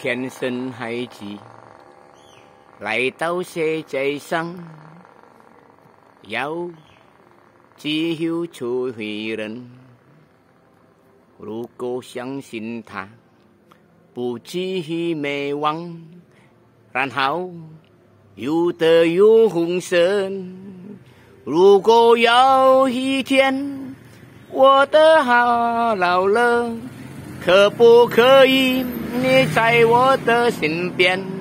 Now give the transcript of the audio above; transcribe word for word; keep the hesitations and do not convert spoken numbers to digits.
天生孩子来到世界上，要自由出回人。如果相信他，不至于灭亡，然后有得有永生。如果有一天我的好老了，可不可以你在我的身边？